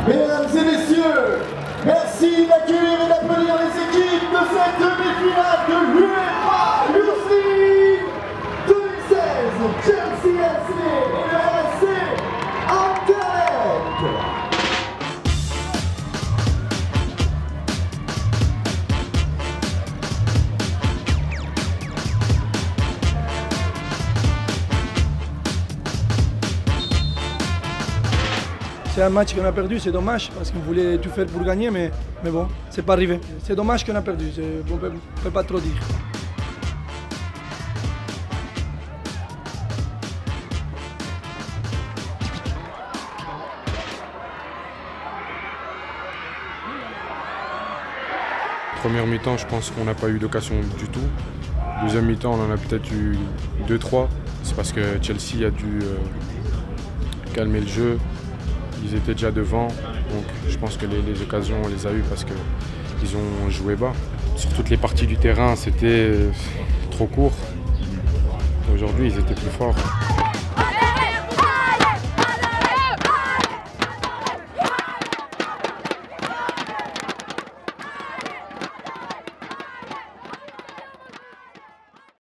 Mesdames et messieurs, merci d'accueillir et d'applaudir les équipes de cette demi-finale de l'UEFA Youth League 2016, Chelsea FC et le RSC Anderlecht. C'est un match qu'on a perdu, c'est dommage, parce qu'on voulait tout faire pour gagner, mais bon, c'est pas arrivé. C'est dommage qu'on a perdu, on ne peut pas trop dire. Première mi-temps, je pense qu'on n'a pas eu d'occasion du tout. Deuxième mi-temps, on en a peut-être eu 2-3. C'est parce que Chelsea a dû calmer le jeu. Ils étaient déjà devant, donc je pense que les occasions, on les a eues parce qu'ils ont joué bas. Sur toutes les parties du terrain, c'était trop court. Aujourd'hui, ils étaient plus forts.